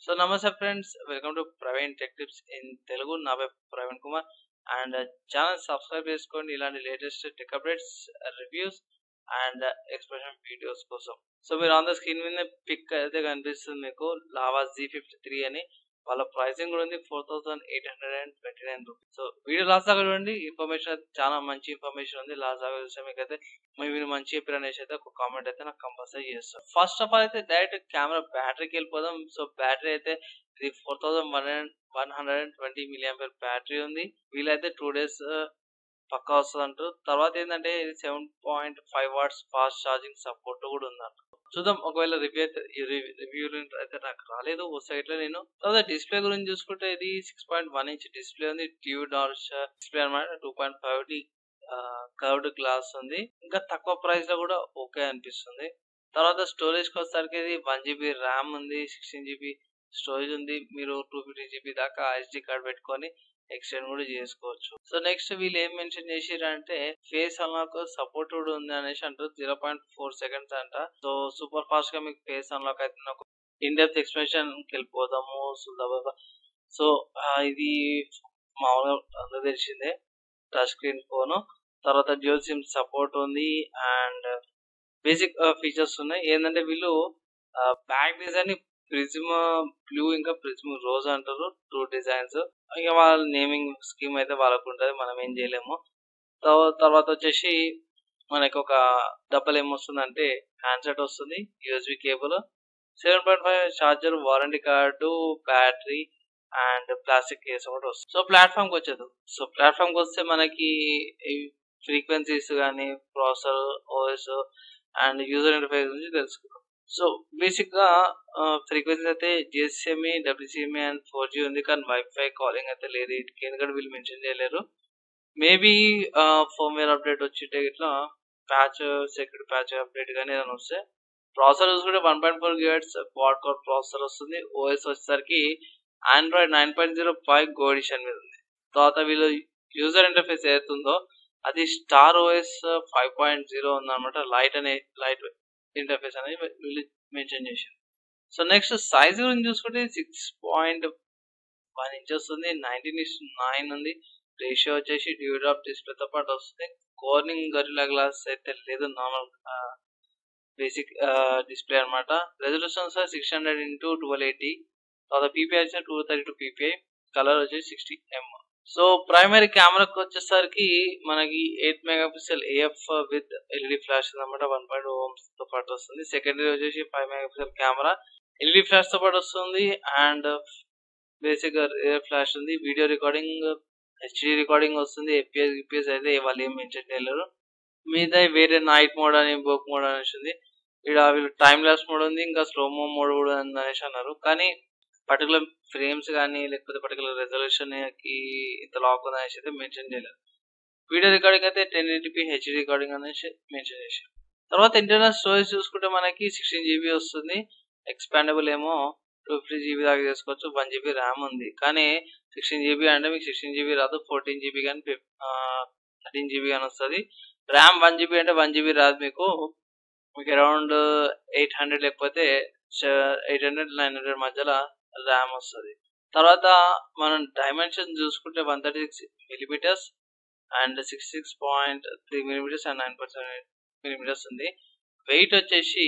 So నమస్తే friends, welcome to Praveen tech tips in Telugu. నా పేరు Praveen Kumar and channel subscribe చేసుకోండి ఇలాంటి latest tech updates, reviews and expression videos కోసం. సో మీరు ఆన్ ద స్క్రీన్ మీద పిక్ అయితే కనిపిస్తుంది మీకు, లావా Z53 అని. వాళ్ళ ప్రైసింగ్ కూడా ఉంది 4829 రూపీస్. సో వీడియో లాస్ట్ దాకా చూడండి, ఇన్ఫర్మేషన్ చాలా మంచి ఇన్ఫర్మేషన్ ఉంది. లాస్ట్ దాకా చూస్తే మీకు అయితే మీరు మంచి చెప్పారు అనేసి అయితే ఒక కామెంట్ అయితే నాకు కంపల్సరీ చేస్తాను. ఫస్ట్ ఆఫ్ ఆల్ అయితే డైరెక్ట్ కెమెరా బ్యాటరీకి వెళ్ళిపోదాం. సో బ్యాటరీ అయితే ఇది 4120 mAh బ్యాటరీ ఉంది. వీలైతే 2 days పక్కా వస్తుంది అంటారు. తర్వాత ఏంటంటే ఇది 7.5 watts ఫాస్ట్ ఛార్జింగ్ సపోర్ట్ కూడా ఉందంట. చూద్దాం, ఒకవేళ రివ్యూ అయితే నాకు రాలేదు, వస్తే నేను. తర్వాత డిస్ప్లే గురించి చూసుకుంటే ఇది 6.1 inch డిస్ప్లే ఉంది. ట్యూ డార్చ్ డిస్ప్లే అనమాట. 2.5D కర్వ్డ్ గ్లాస్ ఉంది. ఇంకా తక్కువ ప్రైస్ లో కూడా ఓకే అనిపిస్తుంది. తర్వాత స్టోరేజ్ కి వచ్చేసరికి ఇది 1GB ర్యామ్ ఉంది, 16GB స్టోరేజ్ ఉంది. మీరు 250GB దాకా SD కార్డ్ పెట్టుకొని ఎక్స్టెండ్ కూడా చేసుకోవచ్చు. సో నెక్స్ట్ వీళ్ళు ఏం మెన్షన్ చేసిరంటే ఫేస్ అన్లాక్ సపోర్ట్ కూడా ఉంది అనేసి అంటారు. 0.4 seconds అంట. సో సూపర్ ఫాస్ట్ గా మీకు ఫేస్ అన్లాక్ అయితే ఒక ఇన్ డెప్త్ ఎక్స్ప్రెషన్ వెళ్ళిపోదాము. సో ఇది మామూలుగా అందరూ తెలిసిందే, టచ్ స్క్రీన్ ఫోన్. తర్వాత డ్యూయల్ సిమ్ సపోర్ట్ ఉంది అండ్ బేసిక్ ఫీచర్స్ ఉన్నాయి. ఏంటంటే వీళ్ళు బ్యాక్ డిజైన్ ప్రిజ్మ్ బ్లూ ఇంకా ప్రిజ్మ్ రోజ్ అంటారు, 2 డిజైన్స్. ఇక వాళ్ళ నేమింగ్ స్కీమ్ అయితే వాళ్ళకు ఉంటుంది, మనం ఏం చేయలేము. తర్వాత వచ్చేసి మనకి ఒక డబ్బల్ ఏమొస్తుందంటే హ్యాండ్సెట్ వస్తుంది, USB cable, 7.5 charger, warranty card, battery and plastic case ఒకటి వస్తుంది. సో ప్లాట్ఫామ్ కి వచ్చేది. సో ప్లాట్ఫామ్ కి వస్తే మనకి ఫ్రీక్వెన్సీస్ కానీ, processor, OS and user interface గురించి తెలుసుకుందాం. సో బేసిక్ గా ఫ్రీక్వెన్సీ అయితే GSMA, WCMA అండ్ 4G ఉంది, కానీ వైఫై కాలింగ్ అయితే లేదు వీటికి, ఎందుకంటే వీళ్ళు మెన్షన్ చేయలేరు. మేబీ ఫర్మ్వేర్ అప్డేట్ వచ్చింటే ఇట్లా ప్యాచ్, సెక్యూరిటీ ప్యాచ్ అప్డేట్ కానీ ఏదైనా వస్తే. ప్రాసెసర్ చూసుకుంటే 1.4 GHz క్వాడ్ కోర్ ప్రాసెసర్ వస్తుంది. ఓఎస్ వచ్చేసరికి ఆండ్రాయిడ్ 9.05 గో ఎడిషన్ మీద ఉంది. తర్వాత వీళ్ళు యూజర్ ఇంటర్ఫేస్ ఏదైతుందో అది స్టార్ OS 5.0 ఉందన్నమాట. లైట్ ఇంటర్ఫేస్ అనేది వీళ్ళు మెన్షన్ చేశారు. సో నెక్స్ట్ సైజ్ గురించి చూసుకుంటే 6.1 inches ఉంది, 19:9 ఉంది. రేషియో వచ్చేసి డ్యూడ్ ఆఫ్ డిస్ప్లేతో పాటు వస్తుంది. కార్నింగ్ గొరిల్లా గ్లాస్ అయితే లేదు, నార్మల్ బేసిక్ డిస్ప్లే అనమాట. Resolution 600x1280. తర్వాత PPI వచ్చి 232 PPI. కలర్ వచ్చేసి 60mm. సో ప్రైమరీ కెమెరాకి వచ్చేసరికి మనకి 8 MP AF with LED flash అనమాట, 1.2 ohms తో పాటు వస్తుంది. సెకండరీ వచ్చేసి 5 MP కెమెరా, LED ఫ్లాష్ తో పాటు వస్తుంది అండ్ బేసిక్ ఫ్లాష్ ఉంది. వీడియో రికార్డింగ్, HD రికార్డింగ్ వస్తుంది. FPS అయితే వాళ్ళు ఏం మెన్షన్ చేయలేరు. మీద వేరే నైట్ మోడ్ అని, బోక్ మోడ్ అనేసి ఉంది. ఇక్కడ వీళ్ళు టైమ్ లాస్ మోడ్ ఉంది, ఇంకా స్లోమో మోడ్ కూడా ఉంది అనేసి అన్నారు. కానీ పర్టికులర్ ఫ్రేమ్స్ కానీ లేకపోతే పర్టికులర్ రెజల్యూషన్ కి ఇంత లాక్ ఉంది అనేసి అయితే మెన్షన్ చేయలేదు. వీడియో రికార్డింగ్ అయితే 1080p HD రికార్డింగ్ అనేసి మెన్షన్ చేశారు. తర్వాత ఇంటర్నల్ స్టోరేజ్ చూసుకుంటే మనకి 16GB వస్తుంది. ఎక్స్పాండబుల్ ఏమో 250GB దాకా చేసుకోవచ్చు. 1GB ర్యామ్ ఉంది, కానీ 16GB అంటే మీకు 16GB రాదు, 14GB కానీ 13GB కానీ వస్తుంది. ర్యామ్ 1GB అంటే 1GB రాదు మీకు అరౌండ్ 800 లేకపోతే 800-900 మధ్యలో ర్యామ్ వస్తుంది. తర్వాత మనం డైమెన్షన్ చూసుకుంటే 136mm and 66.3mm and 9.7mm ఉంది. వెయిట్ వచ్చేసి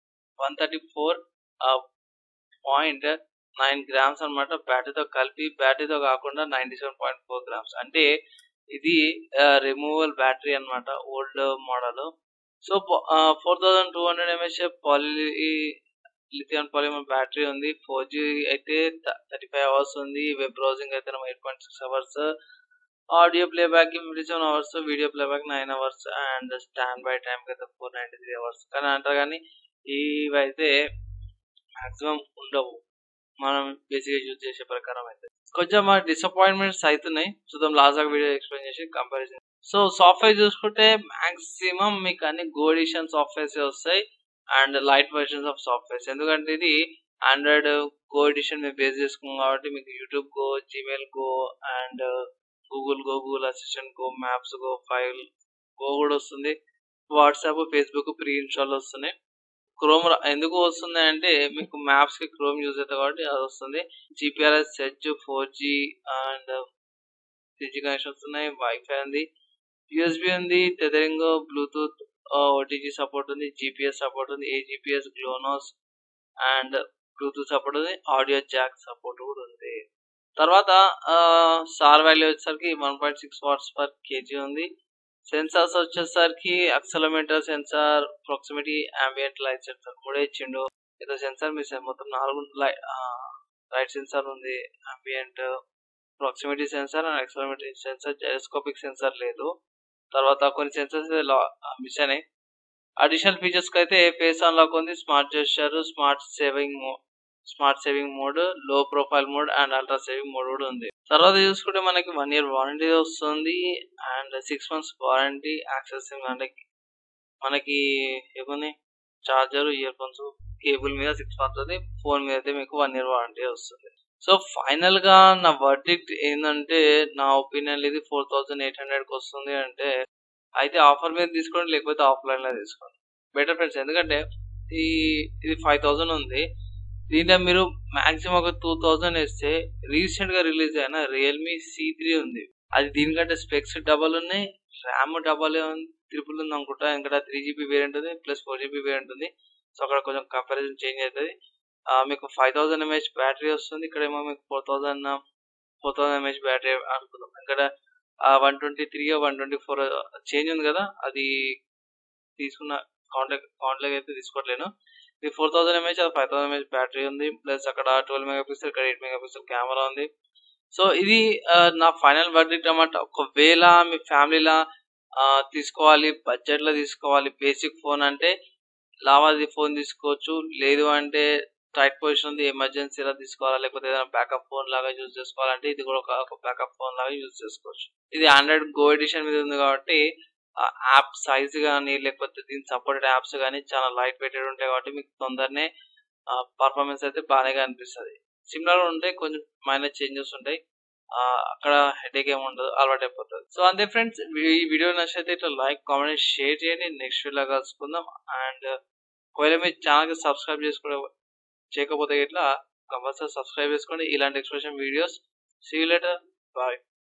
134.9 grams అనమాట. బ్యాటరీతో కలిపి, బ్యాటరీతో కాకుండా 97.4 grams. అంటే ఇది రిమూవల్ బ్యాటరీ అనమాట, old model. So 4200 mAh lithium polymer battery ఉంది. 4G అయితే 35 hours ఉంది. వెబ్ బ్రౌజింగ్ అయితే 8.6 hours. Audio playback 57 hours, video playback 9 hours and stand by time అయితే 493 hours. కానీ అంటారు కానీ ఇవైతే మాక్సిమం ఉండవు మనం బేసిక్గా యూజ్ చేసే ప్రకారం అయితే. కొంచెం మా డిసప్పాయింట్మెంట్స్ అవుతున్నాయి. చూద్దాం లాస్ట్ దాకా వీడియో ఎక్స్ప్లెయిన్ చేసి కంపారిజన్. సో సాఫ్ట్వేర్ చూసుకుంటే మాక్సిమం మీకు అన్ని గో ఎడిషన్ సాఫ్ట్వేర్స్ వస్తాయి and light versions of softwares. ఎందుకంటే ఇది ఆండ్రాయిడ్ గో ఎడిషన్ మీద బేస్ చేసుకున్నాం కాబట్టి మీకు YouTube go, Gmail go and Google go, Google assistant go, maps go, file go కూడా వస్తుంది. వాట్సాప్, ఫేస్బుక్ ప్రీ ఇన్స్టాల్ వస్తున్నాయి. క్రోమ్ ఎందుకు వస్తుంది అంటే మీకు మ్యాప్స్‌కి క్రోమ్ యూజ్ అవుతుంది కాబట్టి అది వస్తుంది. GPRS, search, 4G and 3G connections ఉన్నాయి. వైఫై ఉంది. యూఎస్‌బీ ఉంది. టెథరింగ్, బ్లూటూత్, ఓటీజీ సపోర్ట్ ఉంది. జీపీఎస్ సపోర్ట్ ఉంది. AGPS, GLONASS and bluetooth support ఉంది. ఆడియో జాక్ సపోర్ట్ కూడా ఉంది. తర్వాత సార్ వాల్యూ వచ్చేసరికి 1.6 వాట్స్ పర్ కేజీ ఉంది. సెన్సార్స్ వచ్చేసరికి accelerometer sensor, proximity, ambient light sensor మూడే ఇచ్చిండు. ఏదో సెన్సార్ మిస్ అయ్యింది. మొత్తం 4 లైట్ సెన్సార్ ఉంది. ambient, proximity sensor and accelerometer sensor, gyroscopic censor లేదు. తర్వాత కొన్ని సెన్సార్స్ మిస్ అయినాయి. అడిషనల్ ఫీచర్స్‌కి అయితే ఫేస్ అన్లాక్ ఉంది. Smart gesture, smart saving mode, low profile mode and ultra saving mode కూడా ఉంది. తర్వాత చూసుకుంటే మనకి 1 ఇయర్ వారంటీ వస్తుంది అండ్ 6 మంత్స్ వారంటీ. యాక్సెసింగ్ అంటే మనకి ఏముంది చార్జర్, ఇయర్ ఫోన్స్, కేబుల్ మీద 6 మంత్స్ ఉంది. ఫోన్ మీద అయితే మీకు 1 ఇయర్ వారంటీ వస్తుంది. సో ఫైనల్‌గా నా వర్డిక్ట్ ఏందంటే నా ఒపీనియన్‌లో ఇది 4800కి వస్తుంది అంటే అయితే ఆఫర్ మీద తీసుకోండి, లేకపోతే ఆఫ్‌లైన్‌లో తీసుకోండి. Better friends. ఎందుకంటే ఇది 5000 ఉంది. దీంట్లో మీరు మాక్సిమం ఒక 2000 వేస్తే రీసెంట్‌గా రిలీజ్ అయిన రియల్‌మీ C3 ఉంది. అది దీనికంటే స్పెక్స్ డబల్ ఉన్నాయి. ర్యామ్ డబల్ ట్రిపుల్ ఉంది అనుకుంటా. ఇంకా 3GB వేరియంట్ ఉంది. ప్లస్ 4GB వేరియంట్ ఉంది. సో అక్కడ కొంచెం కంపారిజన్ చేంజ్ అవుతది. మీకు 5000 mAh బ్యాటరీ వస్తుంది. ఇక్కడేమో మీకు 4000 mAh బ్యాటరీ అనుకుందాం. ఇక్కడ 123 124 చేంజ్ ఉంది కదా, అది తీసుకున్న కౌంట్‌లోకి అయితే తీసుకోవట్లేను. ఇది 4000 mAh, అది 5000 mAh బ్యాటరీ ఉంది. ప్లస్ అక్కడ 12 మెగాపిక్సెల్, ఇక్కడ 8 మెగాపిక్సెల్ కెమెరా ఉంది. సో ఇది నా ఫైనల్ వర్డిక్ట్ అన్నమాట. ఒకవేళ మీ ఫ్యామిలీలా తీసుకోవాలి, బడ్జెట్‌లో తీసుకోవాలి, బేసిక్ ఫోన్ అంటే లావాది ఫోన్ తీసుకోవచ్చు. లేదు అంటే టైట్ పొజిషన్ ఉంది, ఎమర్జెన్సీలో తీసుకోవాలా, లేకపోతే ఏదైనా బ్యాకప్ ఫోన్ లాగా యూజ్ చేసుకోవాలంటే ఇది కూడా ఒక బ్యాకప్ ఫోన్ లాగా యూజ్ చేసుకోవచ్చు. ఇది ఆండ్రాయిడ్ గో ఎడిషన్ మీద ఉంది కాబట్టి యాప్ సైజ్ గానీ, లేకపోతే దీనికి సపోర్టెడ్ యాప్స్ గానీ చాలా లైట్ వెయిటెడ్ ఉంటాయి కాబట్టి మీకు తొందరనే పర్ఫార్మెన్స్ అయితే బాగానే అనిపిస్తది. సిమిలర్‌గా ఉంటాయి. కొంచెం మైనర్ చేంజెస్ ఉంటాయి. అక్కడ హెడేక్ ఏమి ఉండదు. అలవాటైపోతది. సో అంతే ఫ్రెండ్స్. ఈ వీడియో నచ్చితే ఇట్లా లైక్, కామెంట్, షేర్ చేయండి. నెక్స్ట్ వీడియోలో కలుసుకుందాం. అండ్ ఒకవేళ మీరు ఛానల్‌కి సబ్స్క్రైబ్ చేయకపోతే ఇట్లా కంపల్సరీ సబ్స్క్రైబ్ చేసుకోండి. ఇలాంటి explanation videos. See you later. Bye.